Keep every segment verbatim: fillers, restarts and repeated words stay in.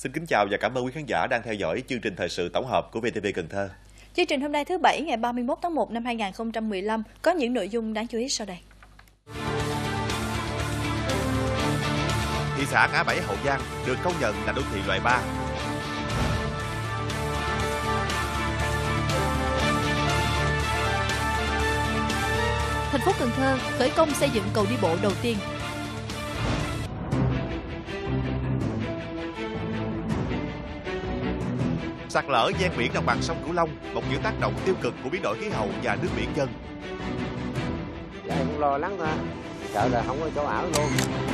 Xin kính chào và cảm ơn quý khán giả đang theo dõi chương trình thời sự tổng hợp của vê tê vê Cần Thơ. Chương trình hôm nay thứ Bảy ngày ba mươi mốt tháng một năm hai nghìn không trăm mười lăm có những nội dung đáng chú ý sau đây. Thị xã Ngã Bảy Hậu Giang được công nhận là đô thị loại ba. Thành phố Cần Thơ khởi công xây dựng cầu đi bộ đầu tiên. Sạt lở ven biển đồng bằng sông Cửu Long, một những tác động tiêu cực của biến đổi khí hậu và nước biển dân. Dạ, cũng lo lắng ha, sợ là không có chỗ ở luôn.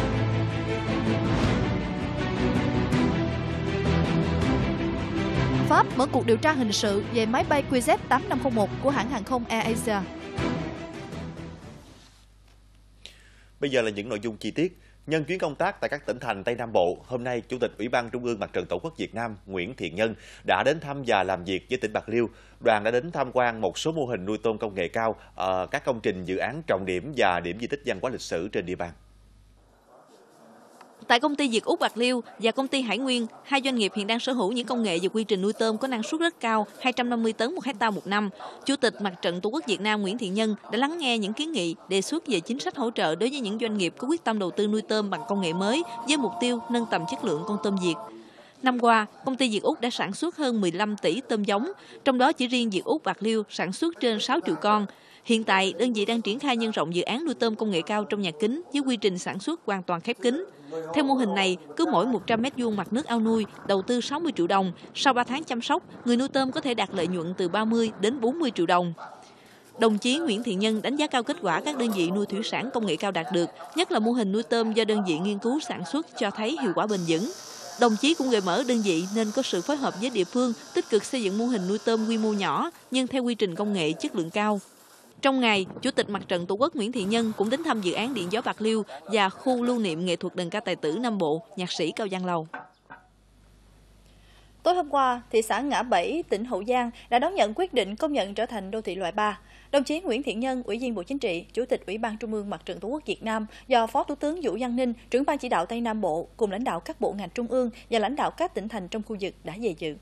Pháp mở cuộc điều tra hình sự về máy bay Q Z tám năm không một của hãng hàng không AirAsia. Bây giờ là những nội dung chi tiết. Nhân chuyến công tác tại các tỉnh thành Tây Nam Bộ, hôm nay Chủ tịch Ủy ban Trung ương Mặt trận Tổ quốc Việt Nam Nguyễn Thiện Nhân đã đến thăm và làm việc với tỉnh Bạc Liêu. Đoàn đã đến tham quan một số mô hình nuôi tôm công nghệ cao, ở các công trình dự án trọng điểm và điểm di tích văn hóa lịch sử trên địa bàn. Tại công ty Việt Úc Bạc Liêu và công ty Hải Nguyên, hai doanh nghiệp hiện đang sở hữu những công nghệ và quy trình nuôi tôm có năng suất rất cao, hai trăm năm mươi tấn một hectare một năm. Chủ tịch Mặt trận Tổ quốc Việt Nam Nguyễn Thiện Nhân đã lắng nghe những kiến nghị, đề xuất về chính sách hỗ trợ đối với những doanh nghiệp có quyết tâm đầu tư nuôi tôm bằng công nghệ mới với mục tiêu nâng tầm chất lượng con tôm Việt. Năm qua, công ty Việt Úc đã sản xuất hơn mười lăm tỷ tôm giống, trong đó chỉ riêng Việt Úc Bạc Liêu sản xuất trên sáu triệu con. Hiện tại, đơn vị đang triển khai nhân rộng dự án nuôi tôm công nghệ cao trong nhà kính với quy trình sản xuất hoàn toàn khép kín. Theo mô hình này, cứ mỗi một trăm mét vuông mặt nước ao nuôi, đầu tư sáu mươi triệu đồng. Sau ba tháng chăm sóc, người nuôi tôm có thể đạt lợi nhuận từ ba mươi đến bốn mươi triệu đồng. Đồng chí Nguyễn Thiện Nhân đánh giá cao kết quả các đơn vị nuôi thủy sản công nghệ cao đạt được, nhất là mô hình nuôi tôm do đơn vị nghiên cứu sản xuất cho thấy hiệu quả bền vững. Đồng chí cũng gợi mở đơn vị nên có sự phối hợp với địa phương, tích cực xây dựng mô hình nuôi tôm quy mô nhỏ nhưng theo quy trình công nghệ chất lượng cao. Trong ngày, Chủ tịch Mặt trận Tổ quốc Nguyễn Thiện Nhân cũng đến thăm dự án điện gió Bạc Liêu và khu lưu niệm nghệ thuật đờn ca tài tử Nam Bộ, nhạc sĩ Cao Văn Lầu. Tối hôm qua, thị xã Ngã Bảy, tỉnh Hậu Giang đã đón nhận quyết định công nhận trở thành đô thị loại ba. Đồng chí Nguyễn Thiện Nhân, Ủy viên Bộ Chính trị, Chủ tịch Ủy ban Trung ương Mặt trận Tổ quốc Việt Nam do Phó Thủ tướng Vũ Văn Ninh, trưởng ban chỉ đạo Tây Nam Bộ cùng lãnh đạo các bộ ngành trung ương và lãnh đạo các tỉnh thành trong khu vực đã về dự.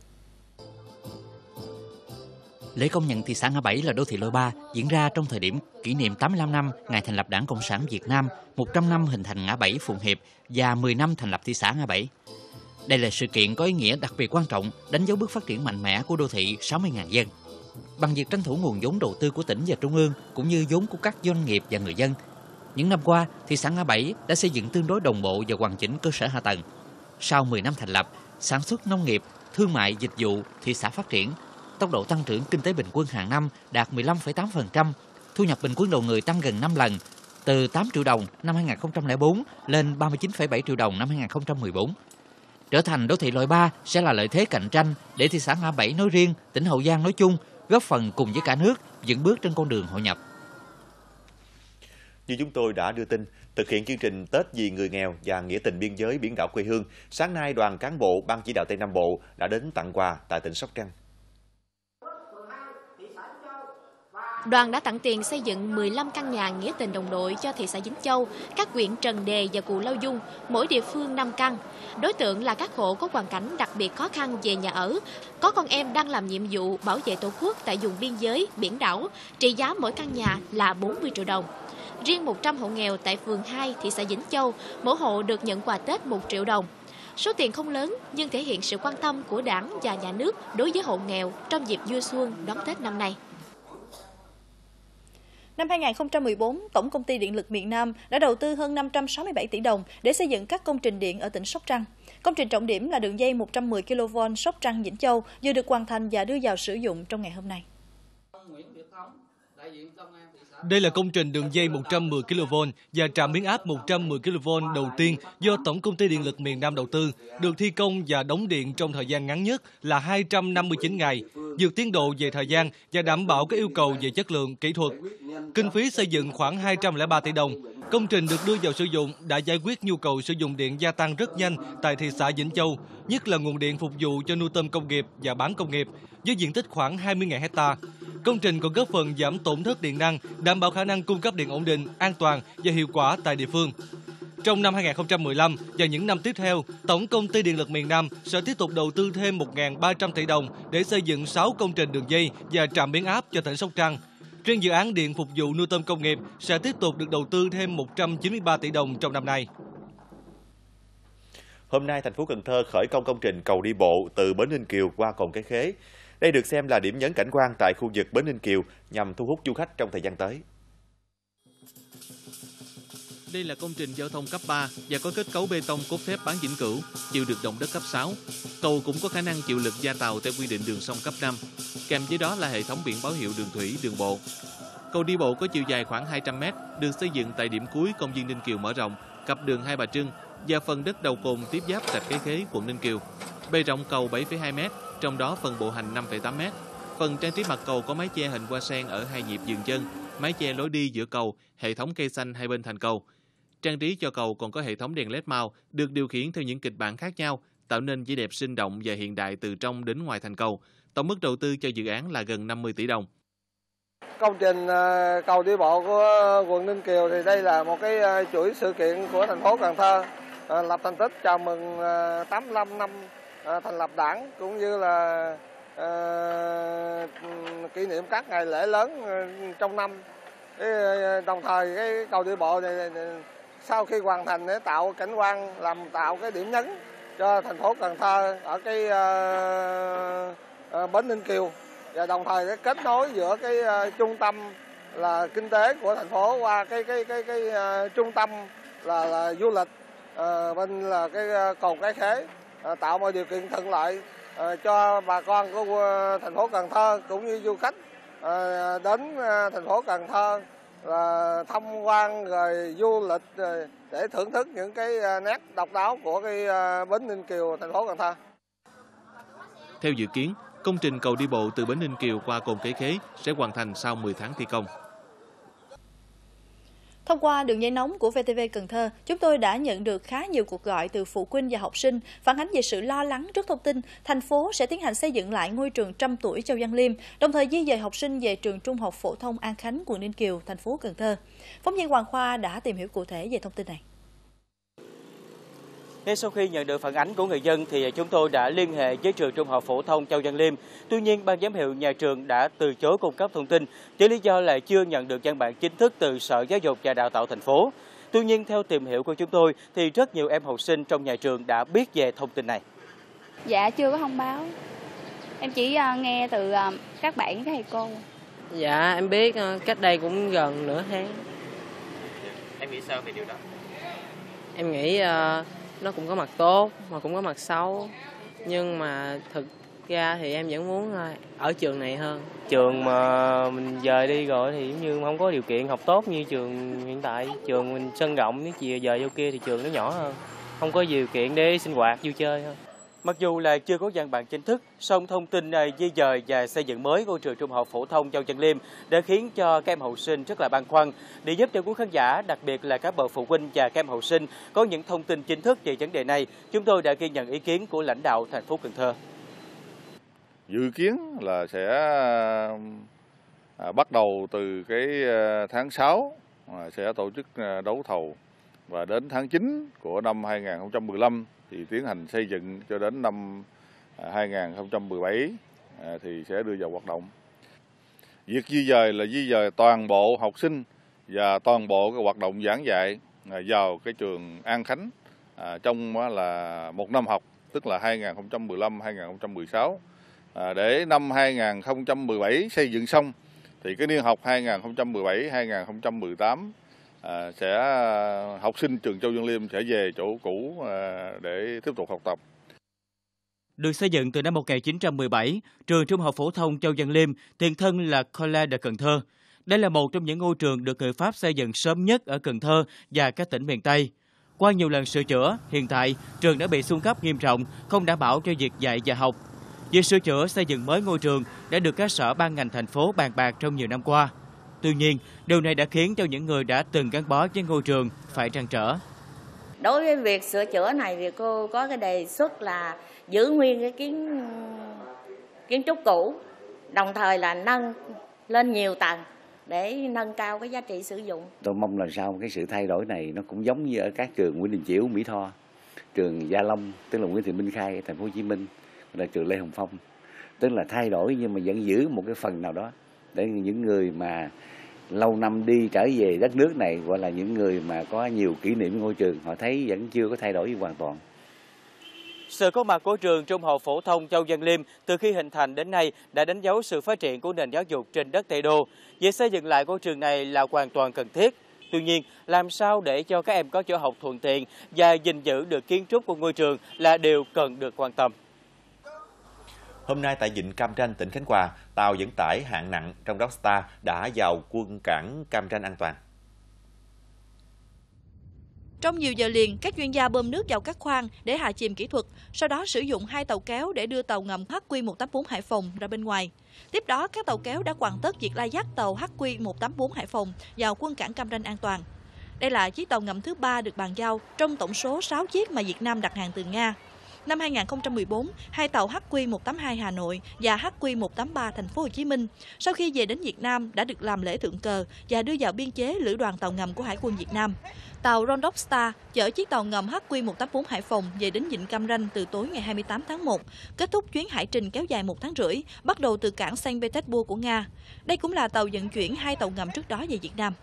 Lễ công nhận thị xã Ngã Bảy là đô thị loại ba diễn ra trong thời điểm kỷ niệm tám mươi lăm năm ngày thành lập Đảng Cộng sản Việt Nam, một trăm năm hình thành Ngã Bảy Phụng Hiệp và mười năm thành lập thị xã Ngã Bảy. Đây là sự kiện có ý nghĩa đặc biệt quan trọng, đánh dấu bước phát triển mạnh mẽ của đô thị sáu mươi nghìn dân. Bằng việc tranh thủ nguồn vốn đầu tư của tỉnh và trung ương cũng như vốn của các doanh nghiệp và người dân, những năm qua, thị xã Ngã Bảy đã xây dựng tương đối đồng bộ và hoàn chỉnh cơ sở hạ tầng. Sau mười năm thành lập, sản xuất nông nghiệp, thương mại, dịch vụ, thị xã phát triển. Tốc độ tăng trưởng kinh tế bình quân hàng năm đạt mười lăm phẩy tám phần trăm, thu nhập bình quân đầu người tăng gần năm lần, từ tám triệu đồng năm hai nghìn không trăm lẻ bốn lên ba mươi chín phẩy bảy triệu đồng năm hai nghìn không trăm mười bốn. Trở thành đô thị loại ba sẽ là lợi thế cạnh tranh để thị xã Ngã Bảy nói riêng, tỉnh Hậu Giang nói chung, góp phần cùng với cả nước vững bước trên con đường hội nhập. Như chúng tôi đã đưa tin, thực hiện chương trình Tết vì người nghèo và nghĩa tình biên giới biển đảo quê hương, sáng nay đoàn cán bộ Ban chỉ đạo Tây Nam Bộ đã đến tặng quà tại tỉnh Sóc Trăng. Đoàn đã tặng tiền xây dựng mười lăm căn nhà nghĩa tình đồng đội cho thị xã Vĩnh Châu, các huyện Trần Đề và Cù Lao Dung, mỗi địa phương năm căn. Đối tượng là các hộ có hoàn cảnh đặc biệt khó khăn về nhà ở, có con em đang làm nhiệm vụ bảo vệ Tổ quốc tại vùng biên giới, biển đảo, trị giá mỗi căn nhà là bốn mươi triệu đồng. Riêng một trăm hộ nghèo tại phường hai, thị xã Vĩnh Châu, mỗi hộ được nhận quà Tết một triệu đồng. Số tiền không lớn nhưng thể hiện sự quan tâm của Đảng và Nhà nước đối với hộ nghèo trong dịp vui xuân đón Tết năm nay. Năm hai nghìn không trăm mười bốn, Tổng Công ty Điện lực miền Nam đã đầu tư hơn năm trăm sáu mươi bảy tỷ đồng để xây dựng các công trình điện ở tỉnh Sóc Trăng. Công trình trọng điểm là đường dây một trăm mười ki lô vôn Sóc Trăng - Vĩnh Châu vừa được hoàn thành và đưa vào sử dụng trong ngày hôm nay. Đây là công trình đường dây một trăm mười ki lô vôn và trạm biến áp một trăm mười ki lô vôn đầu tiên do Tổng Công ty Điện lực miền Nam đầu tư, được thi công và đóng điện trong thời gian ngắn nhất là hai trăm năm mươi chín ngày, vượt tiến độ về thời gian và đảm bảo các yêu cầu về chất lượng, kỹ thuật. Kinh phí xây dựng khoảng hai trăm lẻ ba tỷ đồng. Công trình được đưa vào sử dụng đã giải quyết nhu cầu sử dụng điện gia tăng rất nhanh tại thị xã Vĩnh Châu, nhất là nguồn điện phục vụ cho nuôi tôm công nghiệp và bán công nghiệp, với diện tích khoảng hai mươi nghìn hectare. Công trình còn góp phần giảm tổn thất điện năng, đảm bảo khả năng cung cấp điện ổn định, an toàn và hiệu quả tại địa phương. Trong năm hai nghìn không trăm mười lăm và những năm tiếp theo, Tổng Công ty Điện lực miền Nam sẽ tiếp tục đầu tư thêm một nghìn ba trăm tỷ đồng để xây dựng sáu công trình đường dây và trạm biến áp cho tỉnh Sóc Trăng. Riêng dự án điện phục vụ nuôi tôm công nghiệp sẽ tiếp tục được đầu tư thêm một trăm chín mươi ba tỷ đồng trong năm nay. Hôm nay, thành phố Cần Thơ khởi công công trình cầu đi bộ từ Bến Ninh Kiều qua cồn Cái Khế. Đây được xem là điểm nhấn cảnh quan tại khu vực Bến Ninh Kiều nhằm thu hút du khách trong thời gian tới. Đây là công trình giao thông cấp ba và có kết cấu bê tông cốt thép bán vĩnh cửu, chịu được động đất cấp sáu. Cầu cũng có khả năng chịu lực gia tàu theo quy định đường sông cấp năm. Kèm với đó là hệ thống biển báo hiệu đường thủy, đường bộ. Cầu đi bộ có chiều dài khoảng hai trăm mét, được xây dựng tại điểm cuối công viên Ninh Kiều mở rộng, cặp đường Hai Bà Trưng và phần đất đầu cồn tiếp giáp rạch Cái Khế, quận Ninh Kiều. Bề rộng cầu bảy phẩy hai mét, trong đó phần bộ hành năm phẩy tám mét. Phần trang trí mặt cầu có mái che hình hoa sen ở hai nhịp dừng chân, mái che lối đi giữa cầu, hệ thống cây xanh hai bên thành cầu. Trang trí cho cầu còn có hệ thống đèn led màu được điều khiển theo những kịch bản khác nhau, tạo nên vẻ đẹp sinh động và hiện đại từ trong đến ngoài thành cầu. Tổng mức đầu tư cho dự án là gần năm mươi tỷ đồng. Công trình cầu đi bộ của quận Ninh Kiều thì đây là một cái chuỗi sự kiện của thành phố Cần Thơ, lập thành tích chào mừng tám mươi lăm năm thành lập Đảng, cũng như là uh, kỷ niệm các ngày lễ lớn trong năm. Đồng thời cái cầu đi bộ này sau khi hoàn thành để tạo cảnh quan, làm tạo cái điểm nhấn cho thành phố Cần Thơ ở cái uh, uh, Bến Ninh Kiều, và đồng thời cái kết nối giữa cái uh, trung tâm là kinh tế của thành phố qua cái cái cái cái uh, trung tâm là, là du lịch uh, bên là cái uh, cồn Cái Khế, uh, tạo mọi điều kiện thuận lợi uh, cho bà con của uh, thành phố Cần Thơ cũng như du khách uh, đến uh, thành phố Cần Thơ là tham quan rồi du lịch rồi để thưởng thức những cái nét độc đáo của cái Bến Ninh Kiều, thành phố Cần Thơ. Theo dự kiến, công trình cầu đi bộ từ Bến Ninh Kiều qua cồn Cái Khế sẽ hoàn thành sau mười tháng thi công. Thông qua đường dây nóng của vê tê vê Cần Thơ, chúng tôi đã nhận được khá nhiều cuộc gọi từ phụ huynh và học sinh phản ánh về sự lo lắng trước thông tin thành phố sẽ tiến hành xây dựng lại ngôi trường trăm tuổi Châu Văn Liêm, đồng thời di dời học sinh về trường Trung học phổ thông An Khánh, quận Ninh Kiều, thành phố Cần Thơ. Phóng viên Hoàng Khoa đã tìm hiểu cụ thể về thông tin này. Ngay sau khi nhận được phản ánh của người dân thì chúng tôi đã liên hệ với trường Trung học phổ thông Châu Văn Liêm. Tuy nhiên, ban giám hiệu nhà trường đã từ chối cung cấp thông tin với lý do là chưa nhận được văn bản chính thức từ Sở Giáo dục và Đào tạo thành phố. Tuy nhiên, theo tìm hiểu của chúng tôi thì rất nhiều em học sinh trong nhà trường đã biết về thông tin này. Dạ chưa có thông báo. Em chỉ nghe từ các bạn các thầy cô. Dạ em biết cách đây cũng gần nửa tháng. Em nghĩ sao về điều đó? Em nghĩ uh... nó cũng có mặt tốt mà cũng có mặt xấu, nhưng mà thực ra thì em vẫn muốn ở trường này hơn. Trường mà mình dời đi rồi thì giống như không có điều kiện học tốt như trường hiện tại. Trường mình sân rộng, nếu chị dời vô kia thì trường nó nhỏ hơn, không có điều kiện để sinh hoạt vui chơi hơn. Mặc dù là chưa có văn bản chính thức, song thông tin di dời và xây dựng mới ngôi trường Trung học phổ thông Châu Văn Liêm đã khiến cho các em học sinh rất là băn khoăn. Để giúp cho quý khán giả, đặc biệt là các bậc phụ huynh và các em học sinh có những thông tin chính thức về vấn đề này, chúng tôi đã ghi nhận ý kiến của lãnh đạo thành phố Cần Thơ. Dự kiến là sẽ bắt đầu từ cái tháng sáu sẽ tổ chức đấu thầu, và đến tháng chín của năm hai nghìn không trăm mười lăm thì tiến hành xây dựng cho đến năm hai nghìn không trăm mười bảy thì sẽ đưa vào hoạt động. Việc di dời là di dời toàn bộ học sinh và toàn bộ cái hoạt động giảng dạy vào cái trường An Khánh trong là một năm học, tức là hai nghìn không trăm mười lăm hai nghìn không trăm mười sáu. Để năm hai nghìn không trăm mười bảy xây dựng xong thì cái niên học hai nghìn không trăm mười bảy hai nghìn không trăm mười tám À, sẽ học sinh trường Châu Văn Liêm sẽ về chỗ cũ à, để tiếp tục học tập. Được xây dựng từ năm một nghìn chín trăm mười bảy, trường Trung học phổ thông Châu Văn Liêm tiền thân là Collège de Cần Thơ. Đây là một trong những ngôi trường được người Pháp xây dựng sớm nhất ở Cần Thơ và các tỉnh miền Tây. Qua nhiều lần sửa chữa, hiện tại trường đã bị xuống cấp nghiêm trọng, không đảm bảo cho việc dạy và học. Việc sửa chữa xây dựng mới ngôi trường đã được các sở ban ngành thành phố bàn bạc trong nhiều năm qua. Tuy nhiên, điều này đã khiến cho những người đã từng gắn bó với ngôi trường phải trăn trở. Đối với việc sửa chữa này thì cô có cái đề xuất là giữ nguyên cái kiến kiến trúc cũ, đồng thời là nâng lên nhiều tầng để nâng cao cái giá trị sử dụng. Tôi mong là sao cái sự thay đổi này nó cũng giống như ở các trường Nguyễn Đình Chiểu, Mỹ Tho, trường Gia Long, tức là Nguyễn Thị Minh Khai, thành phố Hồ Chí Minh, là trường Lê Hồng Phong, tức là thay đổi nhưng mà vẫn giữ một cái phần nào đó để những người mà lâu năm đi trở về đất nước này, gọi là những người mà có nhiều kỷ niệm với ngôi trường, họ thấy vẫn chưa có thay đổi hoàn toàn. Sự có mặt của trường Trung học phổ thông Châu Văn Liêm từ khi hình thành đến nay đã đánh dấu sự phát triển của nền giáo dục trên đất Tây Đô. Việc xây dựng lại của trường này là hoàn toàn cần thiết. Tuy nhiên, làm sao để cho các em có chỗ học thuận tiện và gìn giữ được kiến trúc của ngôi trường là điều cần được quan tâm. Hôm nay tại Vịnh Cam Ranh, tỉnh Khánh Hòa, tàu vận tải hạng nặng trong đó Star đã vào quân cảng Cam Ranh an toàn. Trong nhiều giờ liền, các chuyên gia bơm nước vào các khoang để hạ chìm kỹ thuật, sau đó sử dụng hai tàu kéo để đưa tàu ngầm H Q một tám bốn Hải Phòng ra bên ngoài. Tiếp đó, các tàu kéo đã hoàn tất việc lai dắt tàu H Q một tám bốn Hải Phòng vào quân cảng Cam Ranh an toàn. Đây là chiếc tàu ngầm thứ ba được bàn giao trong tổng số sáu chiếc mà Việt Nam đặt hàng từ Nga. Năm hai nghìn không trăm mười bốn, hai tàu H Q một tám hai Hà Nội và H Q một tám ba Thành phố Hồ Chí Minh sau khi về đến Việt Nam đã được làm lễ thượng cờ và đưa vào biên chế lữ đoàn tàu ngầm của Hải quân Việt Nam. Tàu Rondok Star chở chiếc tàu ngầm H Q một tám bốn Hải Phòng về đến Vịnh Cam Ranh từ tối ngày hai mươi tám tháng một, kết thúc chuyến hải trình kéo dài một tháng rưỡi, bắt đầu từ cảng Saint Petersburg của Nga. Đây cũng là tàu vận chuyển hai tàu ngầm trước đó về Việt Nam.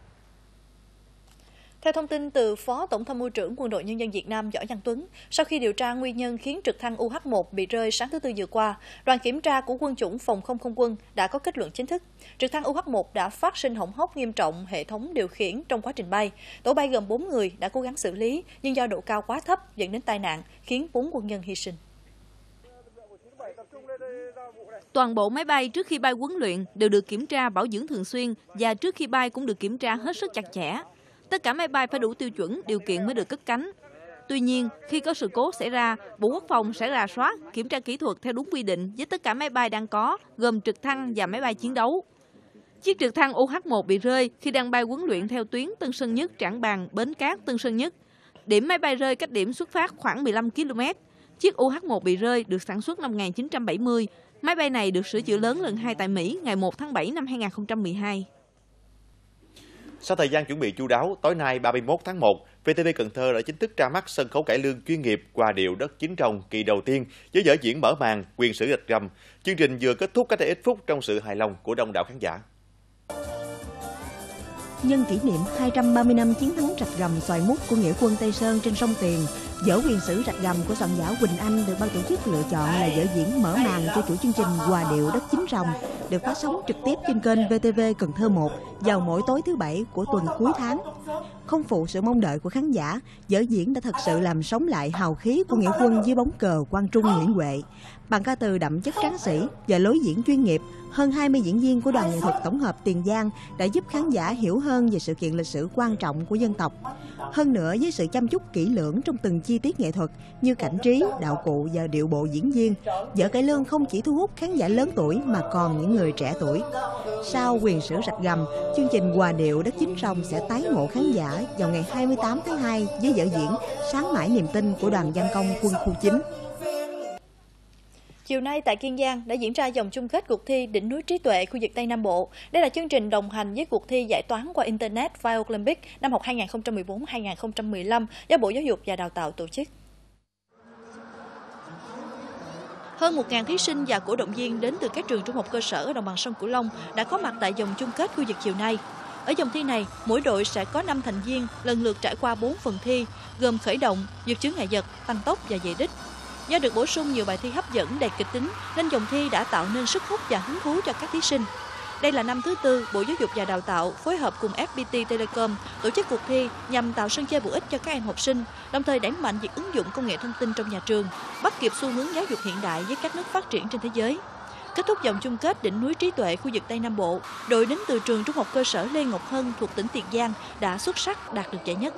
Theo thông tin từ Phó Tổng tham mưu trưởng Quân đội Nhân dân Việt Nam Võ Văn Tuấn, sau khi điều tra nguyên nhân khiến trực thăng U H một bị rơi sáng thứ Tư vừa qua, đoàn kiểm tra của Quân chủng Phòng không Không quân đã có kết luận chính thức. Trực thăng U H một đã phát sinh hỏng hóc nghiêm trọng hệ thống điều khiển trong quá trình bay. Tổ bay gồm bốn người đã cố gắng xử lý, nhưng do độ cao quá thấp dẫn đến tai nạn, khiến bốn quân nhân hy sinh. Toàn bộ máy bay trước khi bay huấn luyện đều được kiểm tra bảo dưỡng thường xuyên và trước khi bay cũng được kiểm tra hết sức chặt chẽ. Tất cả máy bay phải đủ tiêu chuẩn, điều kiện mới được cất cánh. Tuy nhiên, khi có sự cố xảy ra, Bộ Quốc phòng sẽ rà soát, kiểm tra kỹ thuật theo đúng quy định với tất cả máy bay đang có, gồm trực thăng và máy bay chiến đấu. Chiếc trực thăng U H một bị rơi khi đang bay huấn luyện theo tuyến Tân Sơn Nhất, Trảng Bàng, Bến Cát, Tân Sơn Nhất. Điểm máy bay rơi cách điểm xuất phát khoảng mười lăm ki lô mét. Chiếc U H một bị rơi được sản xuất năm một nghìn chín trăm bảy mươi. Máy bay này được sửa chữa lớn lần hai tại Mỹ ngày một tháng bảy năm hai nghìn không trăm mười hai. Sau thời gian chuẩn bị chu đáo, tối nay ba mươi mốt tháng một, vê tê vê Cần Thơ đã chính thức ra mắt sân khấu cải lương chuyên nghiệp Hòa điệu đất Chính Rồng kỳ đầu tiên với vở diễn mở màn Quyền sử rạch gầm. Chương trình vừa kết thúc cách đây ít phút trong sự hài lòng của đông đảo khán giả. Nhân kỷ niệm hai trăm ba mươi năm chiến thắng rạch gầm xoài mút của nghĩa quân Tây Sơn trên sông Tiền, vở Quyền sử rạch gầm của soạn giả Quỳnh Anh được ban tổ chức lựa chọn là vở diễn mở màn cho chuỗi chương trình Hòa điệu đất Chính Rồng, được phát sóng trực tiếp trên kênh vê tê vê Cần Thơ một vào mỗi tối thứ Bảy của tuần cuối tháng. Không phụ sự mong đợi của khán giả, vở diễn đã thật sự làm sống lại hào khí của nghĩa quân dưới bóng cờ Quang Trung Nguyễn Huệ. Bằng ca từ đậm chất tráng sĩ và lối diễn chuyên nghiệp, hơn hai mươi diễn viên của đoàn nghệ thuật tổng hợp Tiền Giang đã giúp khán giả hiểu hơn về sự kiện lịch sử quan trọng của dân tộc. Hơn nữa, với sự chăm chút kỹ lưỡng trong từng chi tiết nghệ thuật như cảnh trí, đạo cụ và điệu bộ diễn viên, vở cải lương không chỉ thu hút khán giả lớn tuổi mà còn những người trẻ tuổi. Sau Quyền sử rạch gầm, chương trình Hòa điệu đất Chính Rồng sẽ tái ngộ khán giả vào ngày hai mươi tám tháng hai với vở diễn Sáng mãi niềm tin của đoàn văn công quân khu chín. Chiều nay tại Kiên Giang đã diễn ra vòng chung kết cuộc thi Đỉnh núi trí tuệ khu vực Tây Nam Bộ. Đây là chương trình đồng hành với cuộc thi giải toán qua Internet Violympic Olympic năm học hai nghìn không trăm mười bốn hai nghìn không trăm mười lăm do Bộ Giáo dục và Đào tạo tổ chức. Hơn một nghìn thí sinh và cổ động viên đến từ các trường trung học cơ sở ở đồng bằng sông Cửu Long đã có mặt tại vòng chung kết khu vực chiều nay. Ở vòng thi này, mỗi đội sẽ có năm thành viên lần lượt trải qua bốn phần thi, gồm khởi động, vượt chướng ngại vật, tăng tốc và về đích. Do được bổ sung nhiều bài thi hấp dẫn đầy kịch tính nên vòng thi đã tạo nên sức hút và hứng thú cho các thí sinh. Đây là năm thứ tư Bộ Giáo dục và Đào tạo phối hợp cùng ép pê tê Telecom tổ chức cuộc thi nhằm tạo sân chơi bổ ích cho các em học sinh, đồng thời đẩy mạnh việc ứng dụng công nghệ thông tin trong nhà trường, bắt kịp xu hướng giáo dục hiện đại với các nước phát triển trên thế giới. Kết thúc vòng chung kết Đỉnh núi trí tuệ khu vực Tây Nam Bộ, đội đến từ trường trung học cơ sở Lê Ngọc Hân thuộc tỉnh Tiền Giang đã xuất sắc đạt được giải nhất.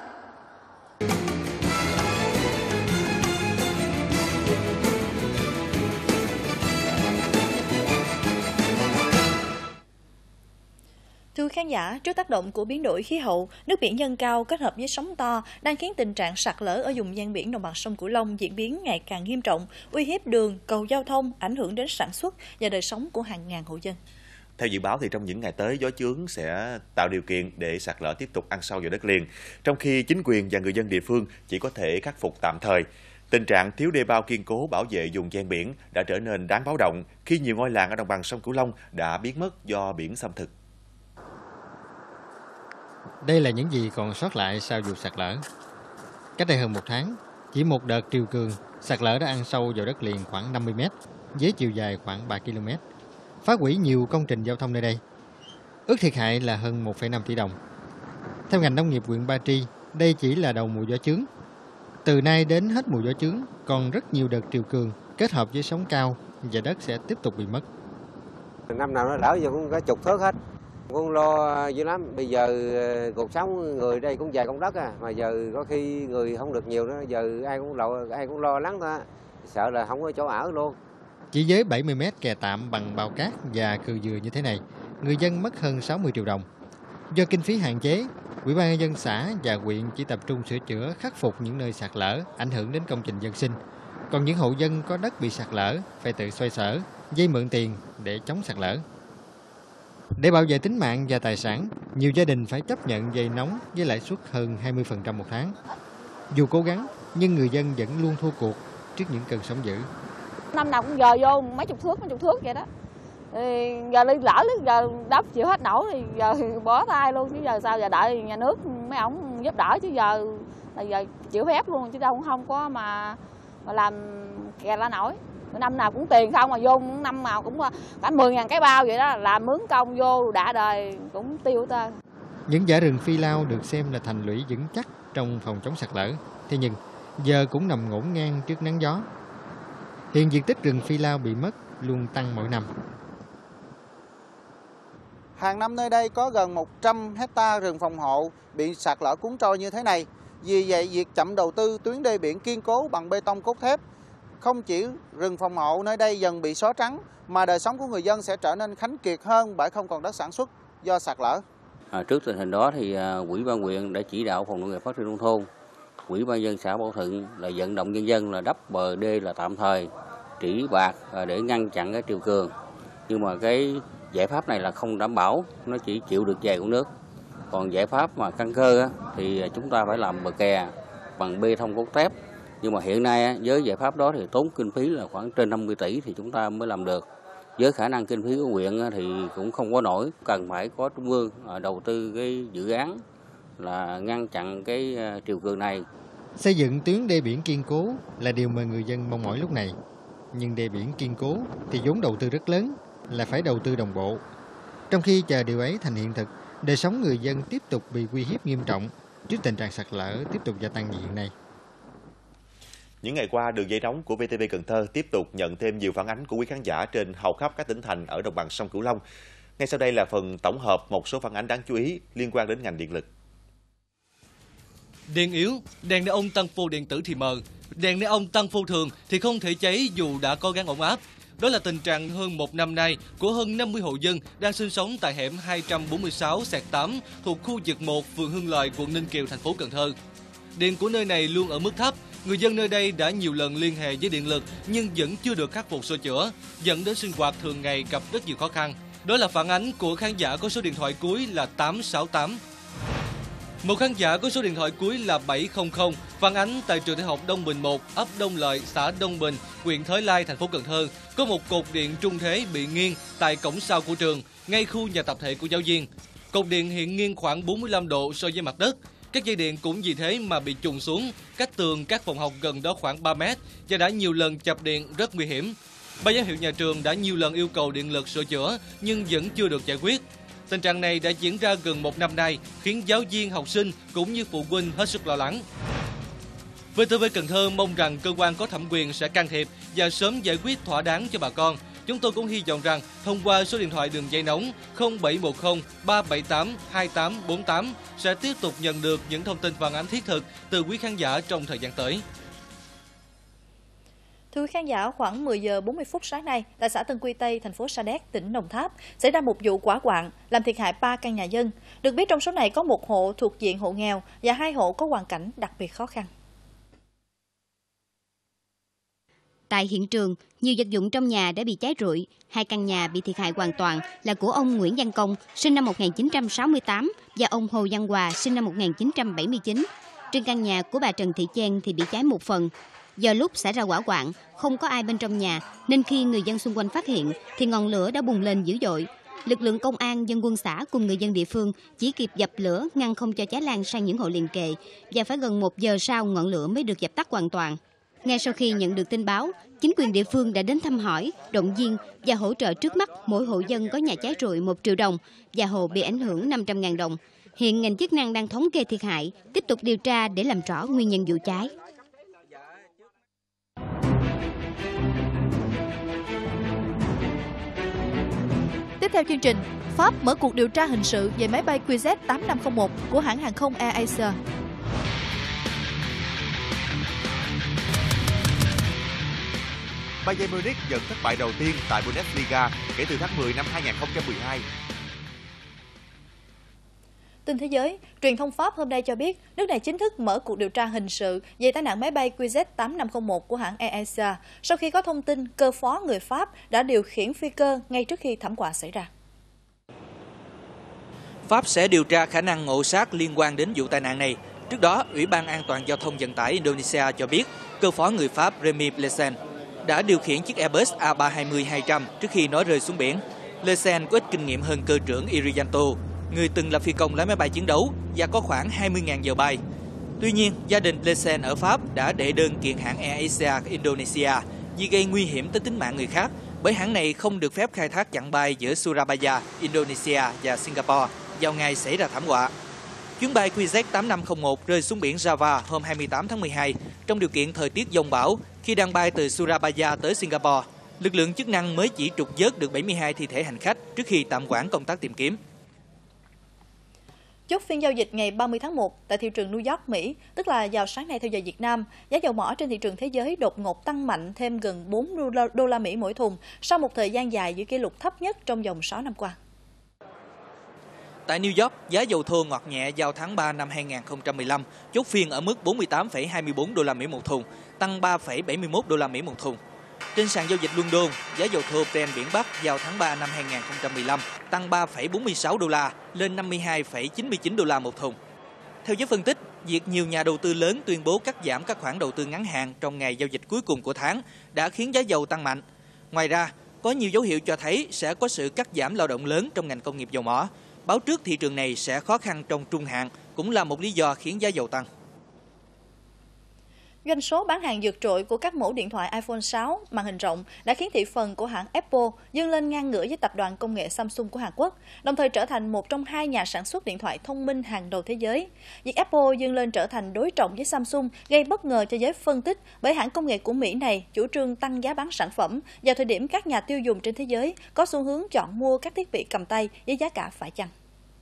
Thưa khán giả, trước tác động của biến đổi khí hậu, nước biển dâng cao kết hợp với sóng to đang khiến tình trạng sạt lở ở vùng ven biển đồng bằng sông Cửu Long diễn biến ngày càng nghiêm trọng, uy hiếp đường, cầu giao thông, ảnh hưởng đến sản xuất và đời sống của hàng ngàn hộ dân. Theo dự báo thì trong những ngày tới, gió chướng sẽ tạo điều kiện để sạt lở tiếp tục ăn sâu vào đất liền, trong khi chính quyền và người dân địa phương chỉ có thể khắc phục tạm thời. Tình trạng thiếu đê bao kiên cố bảo vệ vùng ven biển đã trở nên đáng báo động khi nhiều ngôi làng ở đồng bằng sông Cửu Long đã biến mất do biển xâm thực. Đây là những gì còn sót lại sau vụ sạt lở. Cách đây hơn một tháng, chỉ một đợt triều cường, sạt lở đã ăn sâu vào đất liền khoảng năm mươi mét, với chiều dài khoảng ba ki lô mét, phá hủy nhiều công trình giao thông nơi đây. Ước thiệt hại là hơn một phẩy năm tỷ đồng. Theo ngành nông nghiệp huyện Ba Tri, đây chỉ là đầu mùa gió chướng. Từ nay đến hết mùa gió chướng, còn rất nhiều đợt triều cường kết hợp với sóng cao và đất sẽ tiếp tục bị mất. Năm nào nó lỡ giờ cũng cả chục thước hết. Cũng lo dữ lắm. Bây giờ cuộc sống người đây cũng dài công đất à, mà giờ có khi người không được nhiều nữa, giờ ai cũng lo ai cũng lo lắng thôi, sợ là không có chỗ ở luôn. Chỉ với bảy mươi mét kè tạm bằng bao cát và cừ dừa như thế này, người dân mất hơn sáu mươi triệu đồng. Do kinh phí hạn chế, Ủy ban nhân dân xã và huyện chỉ tập trung sửa chữa, khắc phục những nơi sạt lở ảnh hưởng đến công trình dân sinh. Còn những hộ dân có đất bị sạt lở phải tự xoay sở, vay mượn tiền để chống sạt lở. Để bảo vệ tính mạng và tài sản, nhiều gia đình phải chấp nhận vay nóng với lãi suất hơn hai mươi phần trăm một tháng. Dù cố gắng, nhưng người dân vẫn luôn thua cuộc trước những cơn sóng dữ. Năm nào cũng giờ vô mấy chục thước, mấy chục thước vậy đó. Thì giờ đi lỡ giờ đắp chịu hết nổi thì giờ bỏ tay luôn, chứ giờ sao, giờ đợi nhà nước mấy ổng giúp đỡ, chứ giờ là giờ chịu phép luôn, chứ đâu không có mà mà làm kè la nổi. Năm nào cũng tiền không, mà vô năm nào cũng cả mười ngàn cái bao vậy đó, làm mướn công vô đã đời cũng tiêu ta. Những dãy rừng phi lao được xem là thành lũy vững chắc trong phòng chống sạt lở, thế nhưng giờ cũng nằm ngổn ngang trước nắng gió. Hiện diện tích rừng phi lao bị mất luôn tăng mỗi năm. Hàng năm nơi đây có gần một trăm hecta rừng phòng hộ bị sạt lở cuốn trôi như thế này. Vì vậy, việc chậm đầu tư tuyến đê biển kiên cố bằng bê tông cốt thép, không chỉ rừng phòng hộ nơi đây dần bị xóa trắng, mà đời sống của người dân sẽ trở nên khánh kiệt hơn bởi không còn đất sản xuất do sạt lở. À, trước tình hình đó thì à, Ủy ban huyện đã chỉ đạo Phòng Nông nghiệp Phát triển nông thôn, Ủy ban nhân dân xã Bảo Thuận là vận động nhân dân là đắp bờ đê là tạm thời, trĩ bạt à, để ngăn chặn cái triều cường. Nhưng mà cái giải pháp này là không đảm bảo, nó chỉ chịu được vài của nước. Còn giải pháp mà căn cơ á, thì chúng ta phải làm bờ kè bằng bê tông cốt thép. Nhưng mà hiện nay á, với giải pháp đó thì tốn kinh phí là khoảng trên năm mươi tỷ thì chúng ta mới làm được. Với khả năng kinh phí của huyện á, thì cũng không có nổi, cần phải có trung ương đầu tư cái dự án là ngăn chặn cái triều cường này. Xây dựng tuyến đê biển kiên cố là điều mà người dân mong mỏi lúc này. Nhưng đê biển kiên cố thì vốn đầu tư rất lớn, là phải đầu tư đồng bộ. Trong khi chờ điều ấy thành hiện thực, đời sống người dân tiếp tục bị uy hiếp nghiêm trọng trước tình trạng sạt lở tiếp tục gia tăng như hiện nay. Những ngày qua, đường dây nóng của vê tê vê Cần Thơ tiếp tục nhận thêm nhiều phản ánh của quý khán giả trên hầu khắp các tỉnh thành ở đồng bằng sông Cửu Long. Ngay sau đây là phần tổng hợp một số phản ánh đáng chú ý liên quan đến ngành điện lực. Đèn yếu, đèn neon tăng phô điện tử thì mờ, đèn neon tăng phô thường thì không thể cháy dù đã có gắn ổn áp. Đó là tình trạng hơn một năm nay của hơn năm mươi hộ dân đang sinh sống tại hẻm hai trăm bốn mươi sáu tám thuộc khu vực một, phường Hưng Lợi, quận Ninh Kiều, thành phố Cần Thơ. Điện của nơi này luôn ở mức thấp. Người dân nơi đây đã nhiều lần liên hệ với điện lực nhưng vẫn chưa được khắc phục sửa chữa, dẫn đến sinh hoạt thường ngày gặp rất nhiều khó khăn. Đó là phản ánh của khán giả có số điện thoại cuối là tám sáu tám. Một khán giả có số điện thoại cuối là bảy không không phản ánh tại trường tiểu học Đông Bình một, ấp Đông Lợi, xã Đông Bình, huyện Thới Lai, thành phố Cần Thơ, có một cột điện trung thế bị nghiêng tại cổng sau của trường, ngay khu nhà tập thể của giáo viên. Cột điện hiện nghiêng khoảng bốn mươi lăm độ so với mặt đất. Các dây điện cũng vì thế mà bị chùng xuống, cách tường các phòng học gần đó khoảng ba mét và đã nhiều lần chập điện rất nguy hiểm. Ban giám hiệu nhà trường đã nhiều lần yêu cầu điện lực sửa chữa nhưng vẫn chưa được giải quyết. Tình trạng này đã diễn ra gần một năm nay, khiến giáo viên, học sinh cũng như phụ huynh hết sức lo lắng. vê tê vê Cần Thơ mong rằng cơ quan có thẩm quyền sẽ can thiệp và sớm giải quyết thỏa đáng cho bà con. Chúng tôi cũng hy vọng rằng thông qua số điện thoại đường dây nóng không bảy một không ba bảy tám hai tám bốn tám sẽ tiếp tục nhận được những thông tin phản ánh thiết thực từ quý khán giả trong thời gian tới. Thưa quý khán giả, khoảng mười giờ bốn mươi phút sáng nay, tại xã Tân Quy Tây, thành phố Sa Đéc, tỉnh Đồng Tháp, xảy ra một vụ hỏa hoạn làm thiệt hại ba căn nhà dân. Được biết trong số này có một hộ thuộc diện hộ nghèo và hai hộ có hoàn cảnh đặc biệt khó khăn. Tại hiện trường, nhiều vật dụng trong nhà đã bị cháy rụi. Hai căn nhà bị thiệt hại hoàn toàn là của ông Nguyễn Văn Công, sinh năm một nghìn chín trăm sáu mươi tám, và ông Hồ Văn Hòa, sinh năm một nghìn chín trăm bảy mươi chín. Trên căn nhà của bà Trần Thị Chen thì bị cháy một phần. Do lúc xảy ra hỏa hoạn, không có ai bên trong nhà, nên khi người dân xung quanh phát hiện, thì ngọn lửa đã bùng lên dữ dội. Lực lượng công an, dân quân xã cùng người dân địa phương chỉ kịp dập lửa, ngăn không cho cháy lan sang những hộ liền kề, và phải gần một giờ sau ngọn lửa mới được dập tắt hoàn toàn. Ngay sau khi nhận được tin báo, chính quyền địa phương đã đến thăm hỏi, động viên và hỗ trợ trước mắt mỗi hộ dân có nhà cháy rụi một triệu đồng và hộ bị ảnh hưởng năm trăm nghìn đồng. Hiện ngành chức năng đang thống kê thiệt hại, tiếp tục điều tra để làm rõ nguyên nhân vụ cháy. Tiếp theo chương trình, Pháp mở cuộc điều tra hình sự về máy bay Q Z tám năm không một của hãng hàng không AirAsia. Bayern Munich nhận thất bại đầu tiên tại Bundesliga kể từ tháng mười năm hai nghìn không trăm mười hai. Tin thế giới, truyền thông Pháp hôm nay cho biết nước này chính thức mở cuộc điều tra hình sự về tai nạn máy bay Q Z tám năm không một của hãng AirAsia sau khi có thông tin cơ phó người Pháp đã điều khiển phi cơ ngay trước khi thảm họa xảy ra. Pháp sẽ điều tra khả năng ngộ sát liên quan đến vụ tai nạn này. Trước đó, Ủy ban An toàn Giao thông Vận tải Indonesia cho biết cơ phó người Pháp Remy Plesen đã điều khiển chiếc Airbus A ba hai mươi hai trăm trước khi nó rơi xuống biển. Plesen có ít kinh nghiệm hơn cơ trưởng Irianto, người từng là phi công lái máy bay chiến đấu và có khoảng hai mươi nghìn giờ bay. Tuy nhiên, gia đình Plesen ở Pháp đã đệ đơn kiện hãng AirAsia Indonesia vì gây nguy hiểm tới tính mạng người khác, bởi hãng này không được phép khai thác chặng bay giữa Surabaya, Indonesia và Singapore vào ngày xảy ra thảm họa. Chuyến bay Q Z tám năm không một rơi xuống biển Java hôm hai mươi tám tháng mười hai trong điều kiện thời tiết giông bão khi đang bay từ Surabaya tới Singapore. Lực lượng chức năng mới chỉ trục vớt được bảy mươi hai thi thể hành khách trước khi tạm hoãn công tác tìm kiếm. Chốt phiên giao dịch ngày ba mươi tháng một tại thị trường New York, Mỹ, tức là vào sáng nay theo giờ Việt Nam, giá dầu mỏ trên thị trường thế giới đột ngột tăng mạnh thêm gần bốn đô la Mỹ mỗi thùng sau một thời gian dài giữ kỷ lục thấp nhất trong vòng sáu năm qua. Tại New York, giá dầu thô ngọt nhẹ giao tháng ba năm hai nghìn không trăm mười lăm chốt phiên ở mức bốn mươi tám phẩy hai mươi bốn đô la Mỹ một thùng, tăng ba phẩy bảy mươi mốt đô la Mỹ một thùng. Trên sàn giao dịch London, giá dầu thô Brent biển Bắc giao tháng ba năm hai nghìn không trăm mười lăm tăng ba phẩy bốn mươi sáu đô la lên năm mươi hai phẩy chín mươi chín đô la một thùng. Theo giới phân tích, việc nhiều nhà đầu tư lớn tuyên bố cắt giảm các khoản đầu tư ngắn hạn trong ngày giao dịch cuối cùng của tháng đã khiến giá dầu tăng mạnh. Ngoài ra, có nhiều dấu hiệu cho thấy sẽ có sự cắt giảm lao động lớn trong ngành công nghiệp dầu mỏ. Báo trước thị trường này sẽ khó khăn trong trung hạn cũng là một lý do khiến giá dầu tăng. Doanh số bán hàng vượt trội của các mẫu điện thoại iPhone sáu màn hình rộng đã khiến thị phần của hãng Apple vươn lên ngang ngửa với tập đoàn công nghệ Samsung của Hàn Quốc, đồng thời trở thành một trong hai nhà sản xuất điện thoại thông minh hàng đầu thế giới. Việc Apple vươn lên trở thành đối trọng với Samsung gây bất ngờ cho giới phân tích, bởi hãng công nghệ của Mỹ này chủ trương tăng giá bán sản phẩm vào thời điểm các nhà tiêu dùng trên thế giới có xu hướng chọn mua các thiết bị cầm tay với giá cả phải chăng.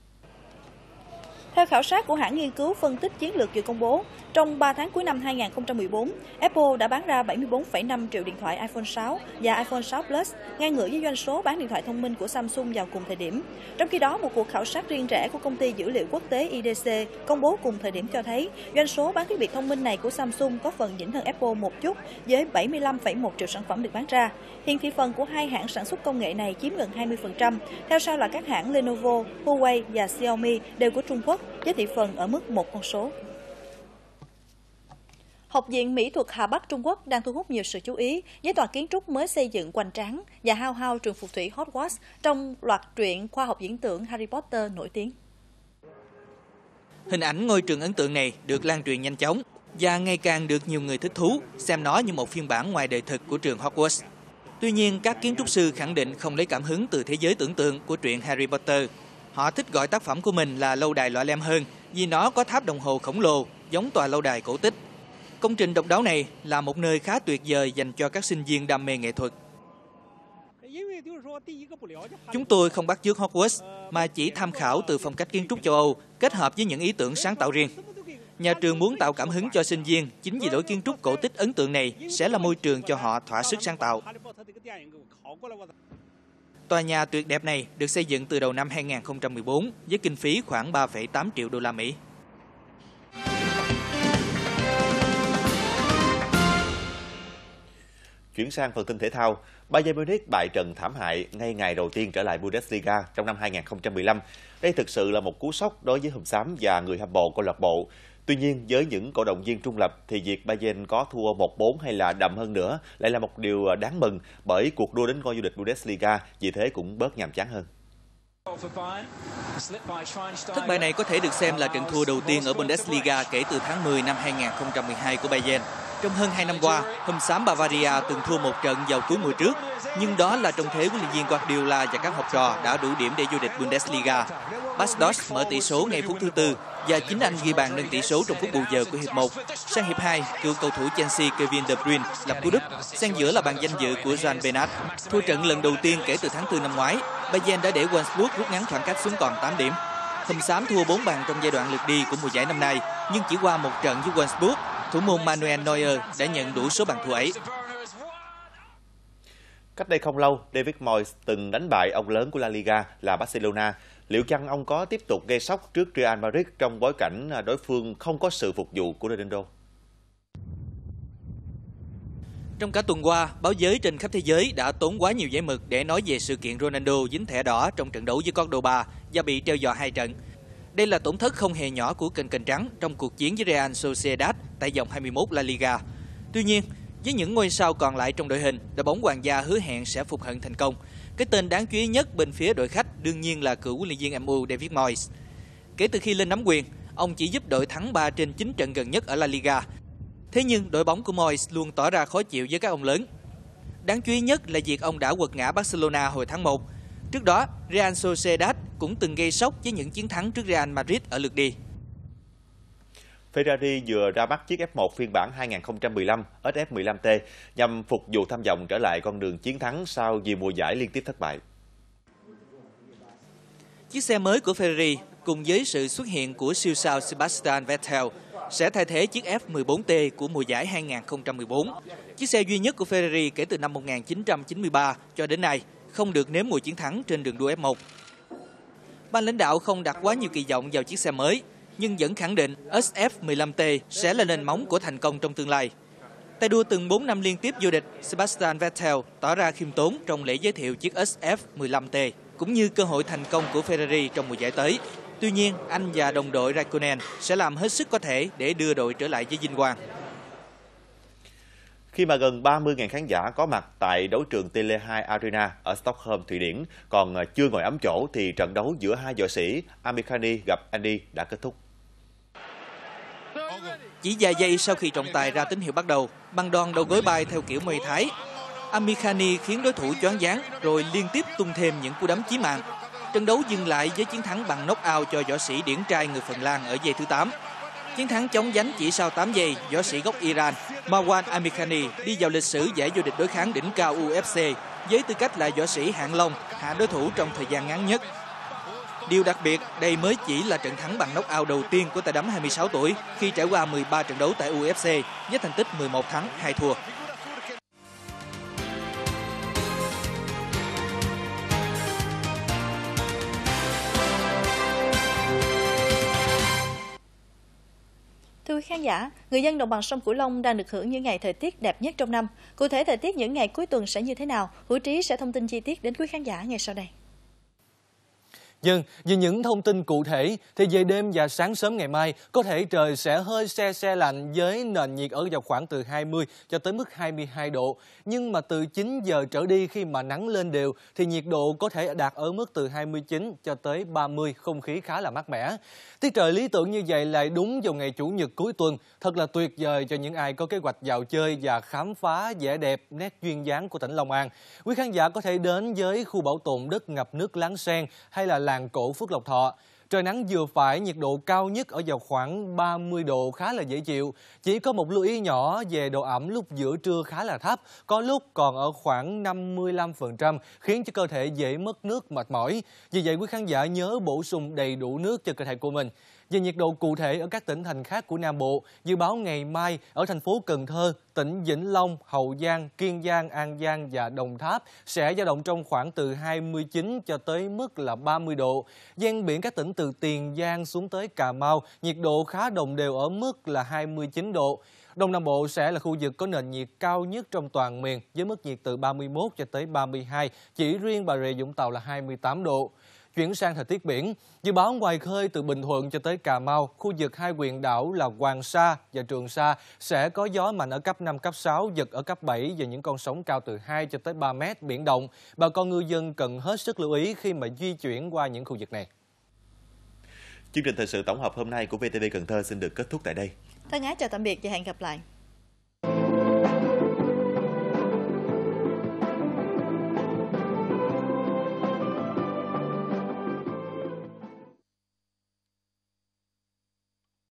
Theo khảo sát của hãng nghiên cứu phân tích chiến lược vừa công bố, trong ba tháng cuối năm hai nghìn không trăm mười bốn, Apple đã bán ra bảy mươi bốn phẩy năm triệu điện thoại iPhone sáu và iPhone sáu Plus, ngang ngửa với doanh số bán điện thoại thông minh của Samsung vào cùng thời điểm. Trong khi đó, một cuộc khảo sát riêng rẽ của công ty dữ liệu quốc tế I D C công bố cùng thời điểm cho thấy doanh số bán thiết bị thông minh này của Samsung có phần nhỉnh hơn Apple một chút, với bảy mươi lăm phẩy một triệu sản phẩm được bán ra. Hiện thị phần của hai hãng sản xuất công nghệ này chiếm gần hai mươi phần trăm, theo sau là các hãng Lenovo, Huawei và Xiaomi đều của Trung Quốc, với thị phần ở mức một con số. Học viện Mỹ thuật Hà Bắc Trung Quốc đang thu hút nhiều sự chú ý với tòa kiến trúc mới xây dựng hoành tráng và hao hao trường phù thủy Hogwarts trong loạt truyện khoa học viễn tưởng Harry Potter nổi tiếng. Hình ảnh ngôi trường ấn tượng này được lan truyền nhanh chóng và ngày càng được nhiều người thích thú, xem nó như một phiên bản ngoài đời thực của trường Hogwarts. Tuy nhiên, các kiến trúc sư khẳng định không lấy cảm hứng từ thế giới tưởng tượng của truyện Harry Potter. Họ thích gọi tác phẩm của mình là lâu đài lọ lem hơn vì nó có tháp đồng hồ khổng lồ giống tòa lâu đài cổ tích. Công trình độc đáo này là một nơi khá tuyệt vời dành cho các sinh viên đam mê nghệ thuật. Chúng tôi không bắt chước Hogwarts mà chỉ tham khảo từ phong cách kiến trúc châu Âu kết hợp với những ý tưởng sáng tạo riêng. Nhà trường muốn tạo cảm hứng cho sinh viên chính vì lối kiến trúc cổ tích ấn tượng này sẽ là môi trường cho họ thỏa sức sáng tạo. Tòa nhà tuyệt đẹp này được xây dựng từ đầu năm hai nghìn không trăm mười bốn với kinh phí khoảng ba phẩy tám triệu đô la Mỹ. Chuyển sang phần tin thể thao, Bayern Munich bại trận thảm hại ngay ngày đầu tiên trở lại Bundesliga trong năm hai nghìn không trăm mười lăm. Đây thực sự là một cú sốc đối với Hùm Xám và người hâm mộ câu lạc bộ. Tuy nhiên, với những cổ động viên trung lập thì việc Bayern có thua một bốn hay là đậm hơn nữa lại là một điều đáng mừng, bởi cuộc đua đến ngôi vô địch Bundesliga vì thế cũng bớt nhàm chán hơn. Thất bại này có thể được xem là trận thua đầu tiên ở Bundesliga kể từ tháng mười năm hai nghìn không trăm mười hai của Bayern. Trong hơn hai năm qua, Hùm Xám Bavaria từng thua một trận vào cuối mùa trước, nhưng đó là trong thế huấn luyện viên Guardiola và các học trò đã đủ điểm để vô địch Bundesliga. Bas Dost mở tỷ số ngay phút thứ tư và chính anh ghi bàn nâng tỷ số trong phút bù giờ của hiệp một. Sang hiệp hai, cựu cầu thủ Chelsea Kevin De Bruyne lập cú đúp, xen giữa là bàn danh dự của Jan Bernat. Thua trận lần đầu tiên kể từ tháng tư năm ngoái, Bayern đã để Wolfsburg rút ngắn khoảng cách xuống còn tám điểm. Hùm Xám thua bốn bàn trong giai đoạn lượt đi của mùa giải năm nay, nhưng chỉ qua một trận với Wolfsburg, thủ môn Manuel Neuer đã nhận đủ số bàn thua ấy. Cách đây không lâu, David Moyes từng đánh bại ông lớn của La Liga là Barcelona. Liệu chăng ông có tiếp tục gây sốc trước Real Madrid trong bối cảnh đối phương không có sự phục vụ của Ronaldo? Trong cả tuần qua, báo giới trên khắp thế giới đã tốn quá nhiều giấy mực để nói về sự kiện Ronaldo dính thẻ đỏ trong trận đấu với Cordoba và bị treo giò hai trận. Đây là tổn thất không hề nhỏ của kênh kênh trắng trong cuộc chiến với Real Sociedad tại vòng hai mươi mốt La Liga. Tuy nhiên, với những ngôi sao còn lại trong đội hình, đội bóng hoàng gia hứa hẹn sẽ phục hận thành công. Cái tên đáng chú ý nhất bên phía đội khách đương nhiên là cựu huấn luyện viên em u David Moyes. Kể từ khi lên nắm quyền, ông chỉ giúp đội thắng ba trên chín trận gần nhất ở La Liga. Thế nhưng đội bóng của Moyes luôn tỏ ra khó chịu với các ông lớn. Đáng chú ý nhất là việc ông đã quật ngã Barcelona hồi tháng một. Trước đó, Real Sociedad cũng từng gây sốc với những chiến thắng trước Real Madrid ở lượt đi. Ferrari vừa ra mắt chiếc F một phiên bản hai nghìn không trăm mười lăm S F mười lăm T nhằm phục vụ tham vọng trở lại con đường chiến thắng sau nhiều mùa giải liên tiếp thất bại. Chiếc xe mới của Ferrari cùng với sự xuất hiện của siêu sao Sebastian Vettel sẽ thay thế chiếc F mười bốn T của mùa giải hai nghìn không trăm mười bốn. Chiếc xe duy nhất của Ferrari kể từ năm một nghìn chín trăm chín mươi ba cho đến nay không được nếm mùi chiến thắng trên đường đua F một. Ban lãnh đạo không đặt quá nhiều kỳ vọng vào chiếc xe mới, nhưng vẫn khẳng định S F mười lăm T sẽ là nền móng của thành công trong tương lai. Tay đua từng bốn năm liên tiếp vô địch, Sebastian Vettel tỏ ra khiêm tốn trong lễ giới thiệu chiếc S F mười lăm T, cũng như cơ hội thành công của Ferrari trong mùa giải tới. Tuy nhiên, anh và đồng đội Raikkonen sẽ làm hết sức có thể để đưa đội trở lại với vinh quang. Khi mà gần ba mươi nghìn khán giả có mặt tại đấu trường Tele hai Arena ở Stockholm, Thụy Điển còn chưa ngồi ấm chỗ thì trận đấu giữa hai võ sĩ Amir Khani gặp Andy đã kết thúc. Chỉ vài giây sau khi trọng tài ra tín hiệu bắt đầu, băng đòn đầu gối bay theo kiểu Muay Thái, Amir Khani khiến đối thủ choáng váng rồi liên tiếp tung thêm những cú đấm chí mạng. Trận đấu dừng lại với chiến thắng bằng knock-out cho võ sĩ điển trai người Phần Lan ở giây thứ tám. Chiến thắng chóng vánh chỉ sau tám giây, võ sĩ gốc Iran Marwan Amirkhani đi vào lịch sử giải vô địch đối kháng đỉnh cao U F C với tư cách là võ sĩ hạng long hạ đối thủ trong thời gian ngắn nhất. Điều đặc biệt, đây mới chỉ là trận thắng bằng knock-out đầu tiên của tay đấm hai mươi sáu tuổi khi trải qua mười ba trận đấu tại U F C với thành tích mười một thắng, hai thua. Thưa quý khán giả, người dân đồng bằng sông Cửu Long đang được hưởng những ngày thời tiết đẹp nhất trong năm. Cụ thể thời tiết những ngày cuối tuần sẽ như thế nào? Hữu Trí sẽ thông tin chi tiết đến quý khán giả ngay sau đây. Nhưng vì những thông tin cụ thể thì về đêm và sáng sớm ngày mai có thể trời sẽ hơi se se lạnh với nền nhiệt ở vào khoảng từ hai mươi cho tới mức hai mươi hai độ. Nhưng mà từ chín giờ trở đi khi mà nắng lên đều thì nhiệt độ có thể đạt ở mức từ hai mươi chín cho tới ba mươi, không khí khá là mát mẻ. Tiết trời lý tưởng như vậy lại đúng vào ngày Chủ nhật cuối tuần, thật là tuyệt vời cho những ai có kế hoạch dạo chơi và khám phá vẻ đẹp, nét duyên dáng của tỉnh Long An. Quý khán giả có thể đến với khu bảo tồn đất ngập nước Láng Sen hay là làng cổ Phước Lộc Thọ. Trời nắng vừa phải, nhiệt độ cao nhất ở vào khoảng ba mươi độ, khá là dễ chịu. Chỉ có một lưu ý nhỏ về độ ẩm lúc giữa trưa khá là thấp, có lúc còn ở khoảng năm mươi lăm phần trăm, khiến cho cơ thể dễ mất nước, mệt mỏi. Vì vậy quý khán giả nhớ bổ sung đầy đủ nước cho cơ thể của mình. Về nhiệt độ cụ thể ở các tỉnh thành khác của Nam Bộ, dự báo ngày mai ở thành phố Cần Thơ, tỉnh Vĩnh Long, Hậu Giang, Kiên Giang, An Giang và Đồng Tháp sẽ dao động trong khoảng từ hai mươi chín cho tới mức là ba mươi độ. Ven biển các tỉnh từ Tiền Giang xuống tới Cà Mau, nhiệt độ khá đồng đều ở mức là hai mươi chín độ. Đông Nam Bộ sẽ là khu vực có nền nhiệt cao nhất trong toàn miền với mức nhiệt từ ba mươi mốt cho tới ba mươi hai, chỉ riêng Bà Rịa Vũng Tàu là hai mươi tám độ. Chuyển sang thời tiết biển, dự báo ngoài khơi từ Bình Thuận cho tới Cà Mau, khu vực hai huyện đảo là Hoàng Sa và Trường Sa sẽ có gió mạnh ở cấp năm, cấp sáu, giật ở cấp bảy và những con sóng cao từ hai cho tới ba mét biển động. Bà con ngư dân cần hết sức lưu ý khi mà di chuyển qua những khu vực này. Chương trình thời sự tổng hợp hôm nay của vê tê vê Cần Thơ xin được kết thúc tại đây. Thân ái chào tạm biệt và hẹn gặp lại.